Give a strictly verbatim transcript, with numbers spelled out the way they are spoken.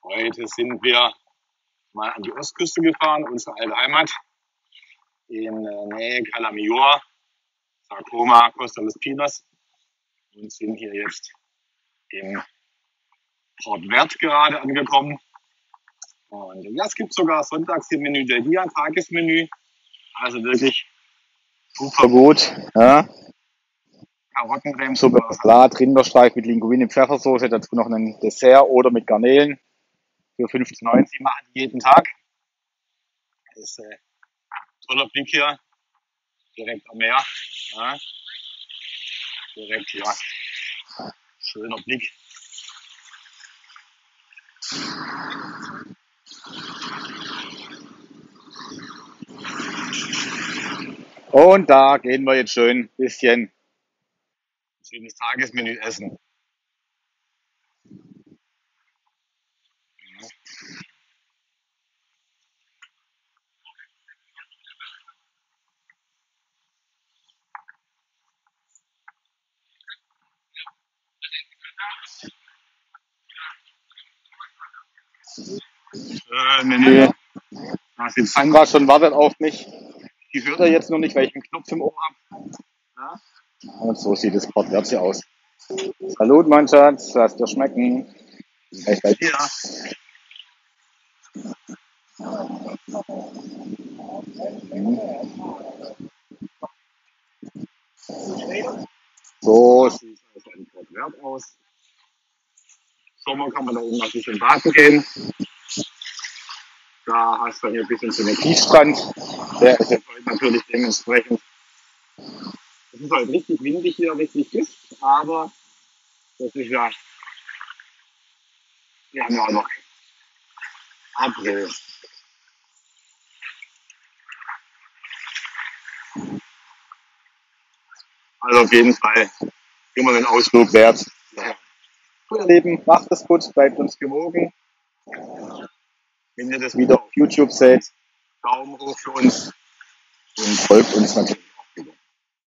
Heute sind wir mal an die Ostküste gefahren, unsere alte Heimat in äh, Nähe Cala Millor, Sa Coma, Costa Los Pinos und sind hier jetzt in Port Verde gerade angekommen. Und ja, es gibt sogar sonntags hier Menü del Dia, Tagesmenü, also wirklich super gut. Ja. Karottencremesuppe, Salat, Rindersteak mit Linguine, Pfeffersoße, dazu noch ein Dessert oder mit Garnelen für fünfzehn neunzig machen die jeden Tag. Das ist äh, toller Blick hier, direkt am Meer. Ja. Direkt hier, schöner Blick. Und da gehen wir jetzt schön ein bisschen schönes Tagesmenü essen. Äh, Menü. Da ist jetzt Sandra schon, wartet auf mich. Die hört er jetzt noch nicht, weil ich einen Knopf im Ohr habe. Ja? Und so sieht das Port Verde aus. Salut, mein Schatz, lass dir schmecken. Gleich bei dir. So sieht es also in Port Verde aus. Sommer kann man da oben noch ein bisschen baden gehen. Da hast du hier ein bisschen so einen Kiesstrand. Der ist jetzt heute natürlich dementsprechend. Es ist halt richtig windig hier, richtig dicht, aber das ist ja, wir haben ja auch noch April. Also auf jeden Fall immer den Ausflug wert. Ja. Ihr Lieben, macht es gut, bleibt uns gewogen. Wenn ihr das wieder auf YouTube seht, Daumen hoch für uns und folgt uns natürlich.